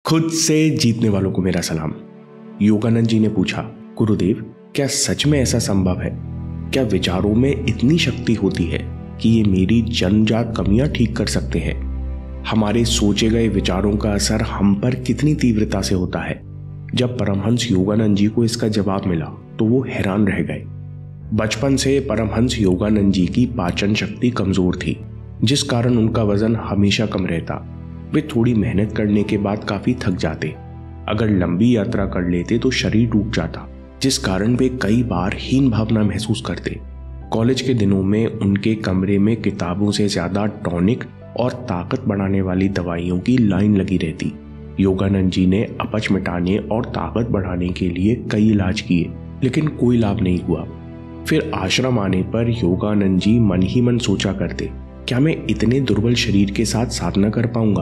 खुद से जीतने वालों को मेरा सलाम। योगानंद जी ने पूछा, गुरुदेव, क्या सच में ऐसा संभव है? क्या विचारों में इतनी शक्ति होती है कि ये मेरी जन्मजात कमियां ठीक कर सकते हैं? हमारे सोचे गए विचारों का असर हम पर कितनी तीव्रता से होता है? जब परमहंस योगानंद जी को इसका जवाब मिला तो वो हैरान रह गए। बचपन से परमहंस योगानंद जी की पाचन शक्ति कमजोर थी, जिस कारण उनका वजन हमेशा कम रहता। वे थोड़ी मेहनत करने के बाद काफी थक जाते। अगर लंबी यात्रा कर लेते तो शरीर टूट जाता, जिस कारण वे कई बार हीन भावना महसूस करते। कॉलेज के दिनों में उनके कमरे में किताबों से ज्यादा टॉनिक और ताकत बढ़ाने वाली दवाइयों की लाइन लगी रहती। योगानंद जी ने अपच मिटाने और ताकत बढ़ाने के लिए कई इलाज किए, लेकिन कोई लाभ नहीं हुआ। फिर आश्रम आने पर योगानंद जी मन ही मन सोचा करते, क्या मैं इतने दुर्बल शरीर के साथ साधना कर पाऊंगा?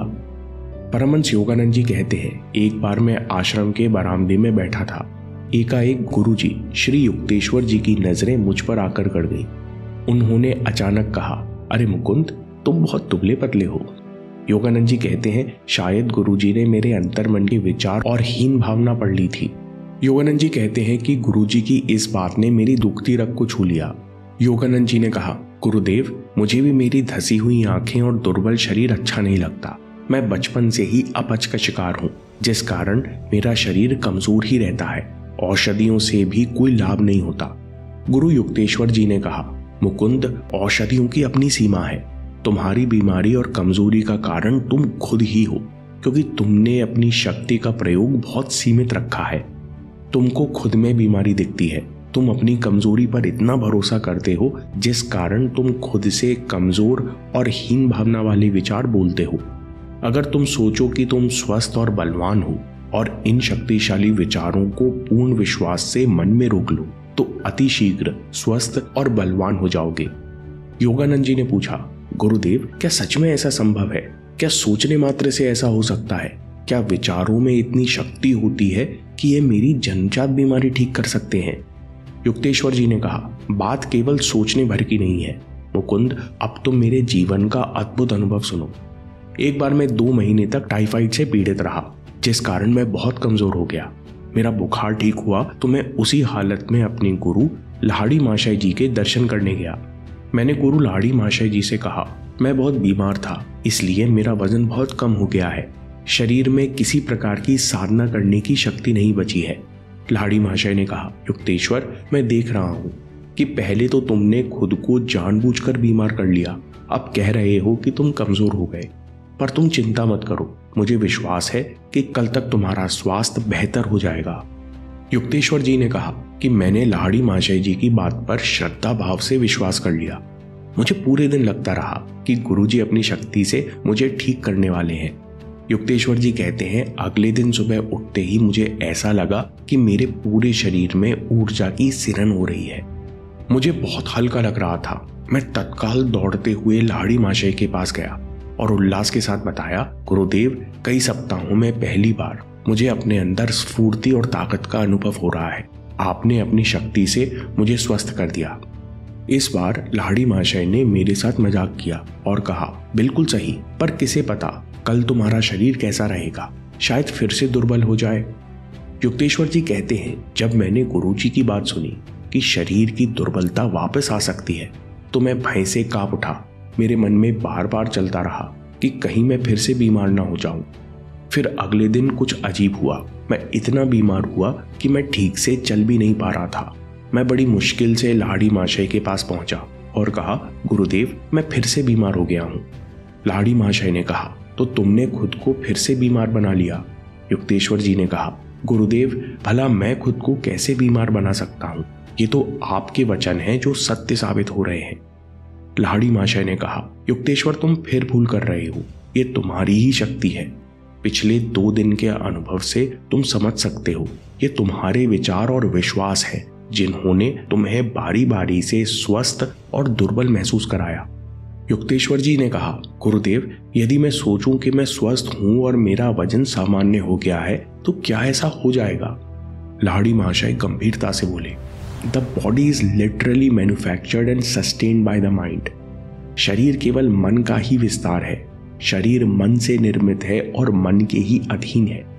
परमहंस योगानंद जी कहते हैं, एक बार मैं आश्रम के बरामदे में बैठा था। एकाएक गुरुजी श्री युक्तेश्वर जी की नजरें मुझ पर आकर गड़ गई। उन्होंने अचानक कहा, अरे मुकुंद, तुम बहुत दुबले पतले हो। योगानंद जी कहते हैं, शायद गुरुजी ने मेरे अंतर्मन के विचार और हीन भावना पढ़ ली थी। योगानंद जी कहते हैं कि गुरुजी की इस बात ने मेरी दुखती रग को छू लिया। योगानंद जी ने कहा, गुरुदेव, मुझे भी मेरी धसी हुई आंखें और दुर्बल शरीर अच्छा नहीं लगता। मैं बचपन से ही अपच का शिकार हूँ, जिस कारण मेरा शरीर कमजोर ही रहता है। औषधियों से भी कोई लाभ नहीं होता। गुरु युक्तेश्वर जी ने कहा, मुकुंद, औषधियों की अपनी सीमा है। तुम्हारी बीमारी और कमजोरी का कारण तुम खुद ही हो, क्योंकि तुमने अपनी शक्ति का प्रयोग बहुत सीमित रखा है। तुमको खुद में बीमारी दिखती है। तुम अपनी कमजोरी पर इतना भरोसा करते हो, जिस कारण तुम खुद से कमजोर और हीन भावना वाले विचार बोलते हो। अगर तुम सोचो कि तुम स्वस्थ और बलवान हो और इन शक्तिशाली विचारों को पूर्ण विश्वास से मन में रोक लो, तो अति शीघ्र स्वस्थ और बलवान हो जाओगे। योगानंद जी ने पूछा, गुरुदेव, क्या सच में ऐसा संभव है? क्या सोचने मात्र से ऐसा हो सकता है? क्या विचारों में इतनी शक्ति होती है कि ये मेरी जन्मजात बीमारी ठीक कर सकते हैं? युक्तेश्वर जी ने कहा, बात केवल सोचने भर की नहीं है मुकुंद, अब तुम मेरे जीवन का अद्भुत अनुभव सुनो। एक बार मैं 2 महीने तक टाइफाइड से पीड़ित रहा, जिस कारण मैं बहुत कमजोर हो गया। मेरा बुखार ठीक हुआ तो मैं उसी हालत में अपने गुरु लाड़ी महाशय जी के दर्शन करने गया। मैंने गुरु लाड़ी महाशय जी से कहा, मैं बहुत बीमार था, इसलिए मेरा वजन बहुत कम हो गया है। शरीर में किसी प्रकार की साधना करने की शक्ति नहीं बची है। लाड़ी महाशय ने कहा, युक्तेश्वर, मैं देख रहा हूं कि पहले तो तुमने खुद को जानबूझकर बीमार कर लिया, अब कह रहे हो कि तुम कमजोर हो गए। पर तुम चिंता मत करो, मुझे विश्वास है कि कल तक तुम्हारा स्वास्थ्य बेहतर हो जाएगा। युक्तेश्वर जी ने कहा कि मैंने लाड़ी महाशय जी की बात पर श्रद्धा भाव से विश्वास कर लिया। मुझे पूरे दिन लगता रहा कि गुरुजी अपनी शक्ति से मुझे ठीक करने वाले हैं। युक्तेश्वर जी कहते हैं, अगले दिन सुबह उठते ही मुझे ऐसा लगा कि मेरे पूरे शरीर में ऊर्जा की सिरन हो रही है। मुझे बहुत हल्का लग रहा था। मैं तत्काल दौड़ते हुए लाड़ी महाशय के पास गया और उल्लास के साथ बताया, गुरुदेव, कई सप्ताहों में पहली बार मुझे अपने अंदर स्फूर्ति और ताकत का अनुभव हो रहा है। आपने अपनी शक्ति से मुझे स्वस्थ कर दिया। इस बार लाड़ी महाशय ने मेरे साथ मजाक किया और कहा, बिल्कुल सही, पर किसे पता कल तुम्हारा शरीर कैसा रहेगा, शायद फिर से दुर्बल हो जाए। युक्तेश्वर जी कहते हैं, जब मैंने गुरुजी की बात सुनी कि शरीर की दुर्बलता वापस आ सकती है, तो मैं भय से कांप उठा। मेरे मन में बार बार चलता रहा कि कहीं मैं फिर से बीमार ना हो जाऊं। फिर अगले दिन कुछ अजीब हुआ। मैं इतना बीमार हुआ कि मैं ठीक से चल भी नहीं पा रहा था। मैं बड़ी मुश्किल से लाड़ी महाशय के पास पहुंचा और कहा, गुरुदेव, मैं फिर से बीमार हो गया हूं। लाड़ी महाशय ने कहा, तो तुमने खुद को फिर से बीमार बना लिया। युक्तेश्वर जी ने कहा, गुरुदेव, भला मैं खुद को कैसे बीमार बना सकता हूं? ये तो आपके वचन हैं जो सत्य साबित हो रहे हैं। लाड़ी महाशय ने कहा, युक्तेश्वर, तुम फिर भूल कर रहे हो। ये तुम्हारी ही शक्ति है। पिछले 2 दिन के अनुभव से तुम समझ सकते हो, ये तुम्हारे विचार और विश्वास है जिन्होंने तुम्हें बारी बारी से स्वस्थ और दुर्बल महसूस कराया। युक्तेश्वर जी ने कहा, गुरुदेव, यदि मैं सोचूं कि मैं स्वस्थ हूं और मेरा वजन सामान्य हो गया है, तो क्या ऐसा हो जाएगा? लाड़ी महाशय गंभीरता से बोले, the body is literally manufactured and sustained by the mind. शरीर केवल मन का ही विस्तार है। शरीर मन से निर्मित है और मन के ही अधीन है।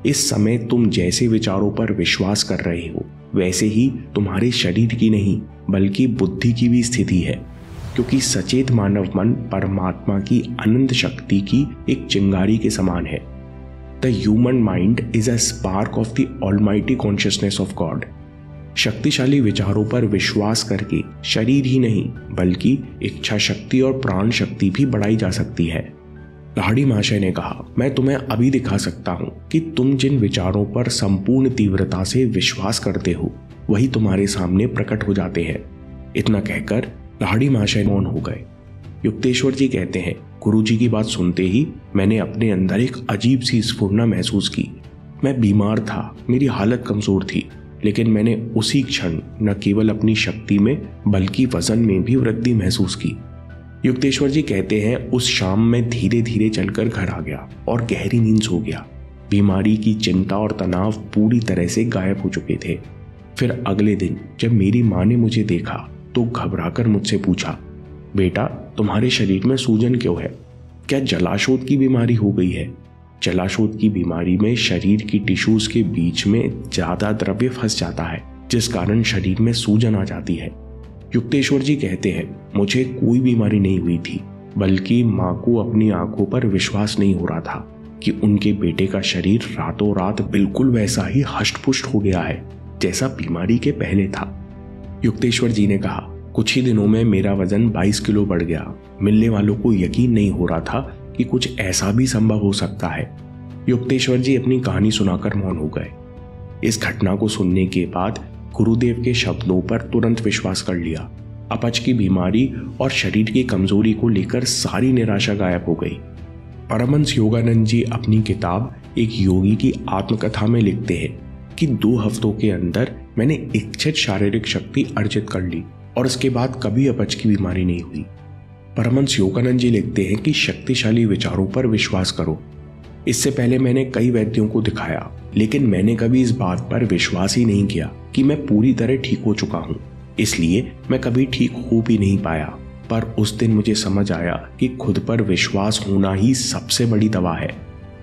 इस समय तुम जैसे विचारों पर विश्वास कर रहे हो वैसे ही तुम्हारे शरीर की नहीं बल्कि बुद्धि की भी स्थिति है, क्योंकि सचेत मानव मन परमात्मा की अनंत शक्ति की एक चिंगारी के समान है। The human mind is a spark of the almighty consciousness of God. शक्तिशाली विचारों पर विश्वास करके शरीर ही नहीं बल्कि इच्छा शक्ति और प्राण शक्ति भी बढ़ाई जा सकती है। लाहिड़ी महाशय ने कहा, मैं तुम्हें अभी दिखा सकता हूं कि तुम जिन विचारों पर संपूर्ण तीव्रता से विश्वास करते हो वही तुम्हारे सामने प्रकट हो जाते हैं। इतना कहकर लाहिड़ी महाशय मौन हो गए। युक्तेश्वर जी कहते हैं, गुरुजी की बात सुनते ही मैंने अपने अंदर एक अजीब सी स्फुरना महसूस की। मैं बीमार था, मेरी हालत कमजोर थी, लेकिन मैंने उसी क्षण न केवल अपनी शक्ति में बल्कि वजन में भी वृद्धि महसूस की। युक्तेश्वर जी कहते हैं, उस शाम मैं धीरे धीरे चलकर घर आ गया और गहरी नींद सो गया। बीमारी की चिंता और तनाव पूरी तरह से गायब हो चुके थे। फिर अगले दिन जब मेरी माँ ने मुझे देखा तो घबराकर मुझसे पूछा, बेटा तुम्हारे शरीर में सूजन क्यों है? क्या जलाशोथ की बीमारी हो गई है? जलाशोथ की बीमारी में शरीर की टिश्यूज के बीच में ज्यादा द्रव्य फंस जाता है, जिस कारण शरीर में सूजन आ जाती है। युक्तेश्वर जी कहते हैं, मुझे कोई बीमारी नहीं हुई थी, बल्कि माँ को अपनी आंखों पर विश्वास नहीं हो रहा था कि उनके बेटे का शरीर रातों रात बिल्कुल वैसा ही हष्ट-पुष्ट हो गया है जैसा बीमारी के पहले था। युक्तेश्वर जी ने कहा, कुछ ही दिनों में मेरा वजन 22 किलो बढ़ गया। मिलने वालों को यकीन नहीं हो रहा था कि कुछ ऐसा भी संभव हो सकता है। युक्तेश्वर जी अपनी कहानी सुनाकर मौन हो गए। इस घटना को सुनने के बाद गुरुदेव के शब्दों पर तुरंत विश्वास कर लिया। अपच की बीमारी और शरीर की कमजोरी को लेकर सारी निराशा गायब हो गई। परमहंस योगानंद जी अपनी किताब एक योगी की आत्मकथा में लिखते हैं कि 2 हफ्तों के अंदर मैंने इच्छित शारीरिक शक्ति अर्जित कर ली और उसके बाद कभी अपच की बीमारी नहीं हुई। परमहंस योगानंद जी लिखते हैं कि शक्तिशाली विचारों पर विश्वास करो। इससे पहले मैंने कई वैद्यों को दिखाया, लेकिन मैंने कभी इस बात पर विश्वास ही नहीं किया कि मैं पूरी तरह ठीक हो चुका हूं, इसलिए मैं कभी ठीक हो भी नहीं पाया। पर उस दिन मुझे समझ आया कि खुद पर विश्वास होना ही सबसे बड़ी दवा है।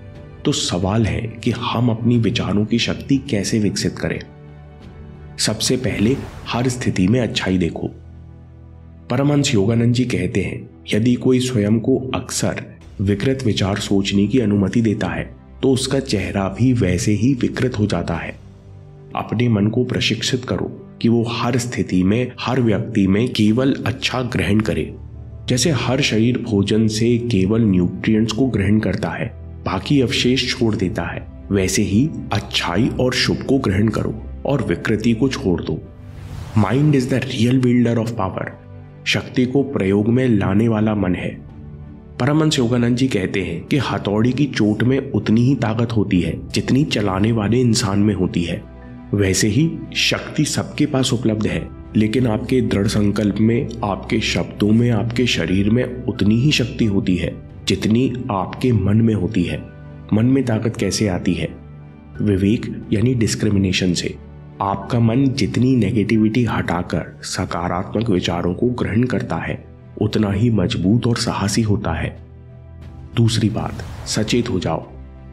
तो सवाल है कि हम अपनी विचारों की शक्ति कैसे विकसित करें। सबसे पहले हर स्थिति में अच्छाई देखो। परमहंस योगानंद जी कहते हैं, यदि कोई स्वयं को अक्सर विकृत विचार सोचने की अनुमति देता है तो उसका चेहरा भी वैसे ही विकृत हो जाता है। अपने मन को प्रशिक्षित करो कि वो हर स्थिति में हर व्यक्ति में केवल अच्छा ग्रहण करे। जैसे हर शरीर भोजन से केवल न्यूट्रिएंट्स को ग्रहण करता है, बाकी अवशेष छोड़ देता है, वैसे ही अच्छाई और शुभ को ग्रहण करो और विकृति को छोड़ दो। Mind is the real builder of power. शक्ति को प्रयोग में लाने वाला मन है। परमहंस योगानंद जी कहते हैं कि हथौड़ी की चोट में उतनी ही ताकत होती है जितनी चलाने वाले इंसान में होती है। वैसे ही शक्ति सबके पास उपलब्ध है, लेकिन आपके दृढ़ संकल्प में, आपके शब्दों में, आपके शरीर में उतनी ही शक्ति होती है जितनी आपके मन में होती है। मन में ताकत कैसे आती है? विवेक यानी डिस्क्रिमिनेशन से। आपका मन जितनी नेगेटिविटी हटाकर सकारात्मक विचारों को ग्रहण करता है उतना ही मजबूत और साहसी होता है। दूसरी बात, सचेत हो जाओ।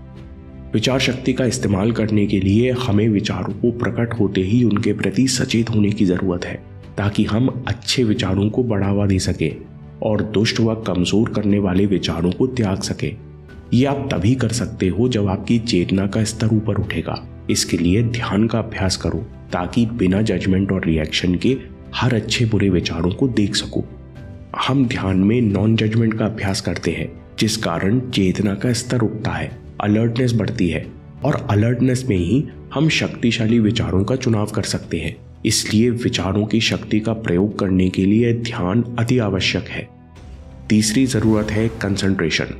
विचार शक्ति का इस्तेमाल करने के लिए हमें विचारों को प्रकट होते ही उनके प्रति सचेत होने की जरूरत है, ताकि हम अच्छे विचारों को बढ़ावा दे सके और दुष्ट व कमजोर करने वाले विचारों को त्याग सके। ये आप तभी कर सकते हो जब आपकी चेतना का स्तर ऊपर उठेगा। इसके लिए ध्यान का अभ्यास करो ताकि बिना जजमेंट और रिएक्शन के हर अच्छे बुरे विचारों को देख सको। हम ध्यान में नॉन जजमेंट का अभ्यास करते हैं, जिस कारण चेतना का स्तर उठता है, अलर्टनेस बढ़ती है और अलर्टनेस में ही हम शक्तिशाली विचारों का चुनाव कर सकते हैं। इसलिए विचारों की शक्ति का प्रयोग करने के लिए ध्यान अति आवश्यक है। तीसरी जरूरत है कंसंट्रेशन।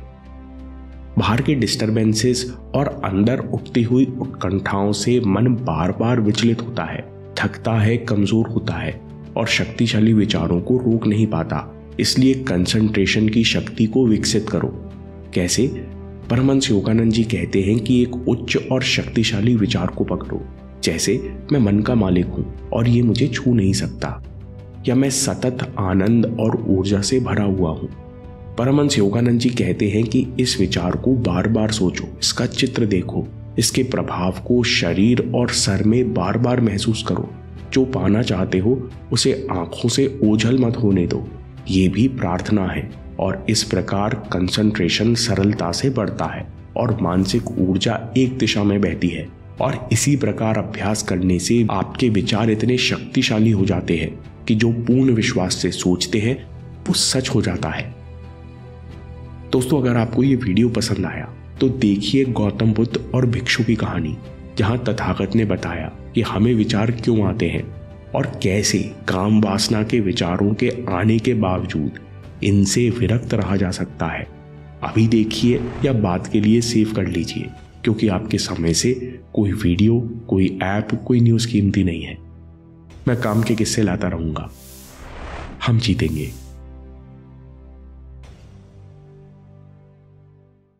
बाहर के डिस्टरबेंसेस और अंदर उठती हुई उत्कंठाओं से मन बार बार विचलित होता है, थकता है, कमजोर होता है और शक्तिशाली विचारों को रोक नहीं पाता। इसलिए कंसंट्रेशन की शक्ति को विकसित करो। कैसे? परमहंस योगानंद जी कहते हैं कि एक उच्च और शक्तिशाली विचार को पकड़ो, जैसे मैं मन का मालिक हूं और ये मुझे छू नहीं सकता, या मैं सतत आनंद और ऊर्जा से भरा हुआ हूं। परमहंस योगानंद जी कहते हैं कि इस विचार को बार बार सोचो, इसका चित्र देखो इसके प्रभाव को शरीर और सर में बार बार महसूस करो। जो पाना चाहते हो उसे आंखों से ओझल मत होने दो। ये भी प्रार्थना है और इस प्रकार कंसंट्रेशन सरलता से बढ़ता है और मानसिक ऊर्जा एक दिशा में बहती है। और इसी प्रकार अभ्यास करने से आपके विचार इतने शक्तिशाली हो जाते हैं कि जो पूर्ण विश्वास से सोचते हैं वो सच हो जाता है। दोस्तों, अगर आपको ये वीडियो पसंद आया तो देखिए गौतम बुद्ध और भिक्षु की कहानी, जहां तथागत ने बताया कि हमें विचार क्यों आते हैं और कैसे काम वासना के विचारों के आने के बावजूद इनसे विरक्त रहा जा सकता है। अभी देखिए या बात के लिए सेव कर लीजिए, क्योंकि आपके समय से कोई वीडियो, कोई ऐप, कोई न्यूज़ कीमती नहीं है। मैं काम के किस्से लाता रहूंगा। हम जीतेंगे।